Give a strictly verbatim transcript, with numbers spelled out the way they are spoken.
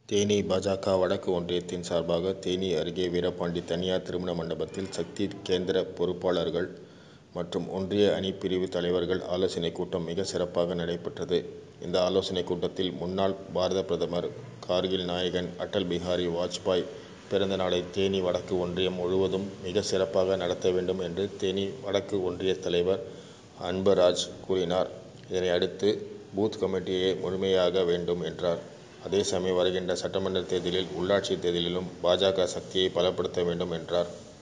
தேனி பாஜக வடக்கு ஒன்றியத்தின் சார்பாக தேனி அருகே வீரபாண்டி தனியார் திருமண மண்டபத்தில் சக்தி கேந்திர பொறுப்பாளர்கள் மற்றும் ஒன்றிய அணி பிரிவு தலைவர்கள் ஆலோசனை கூட்டம் மிக சிறப்பாக நடைபெற்றது. இந்த ஆலோசனை கூட்டத்தில் முன்னாள் பாரத பிரதமர், கார்கில் நாயகன் அடல் பிகாரி வாஜ்பாய் பிறந்த நாளை தேனி வடக்கு ஒன்றியம் முழுவதும் மிக சிறப்பாக நடத்த வேண்டும் என்று தேனி வடக்கு ஒன்றிய தலைவர் அன்பராஜ் கூறினார். இதனை அடுத்து பூத் கமிட்டியை முழுமையாக வேண்டும் என்றார். அதே சமயம் வருகின்ற சட்டமன்ற தேர்தலில், உள்ளாட்சி தேர்தலிலும் பாஜக சக்தியை பலப்படுத்த வேண்டும் என்றார்.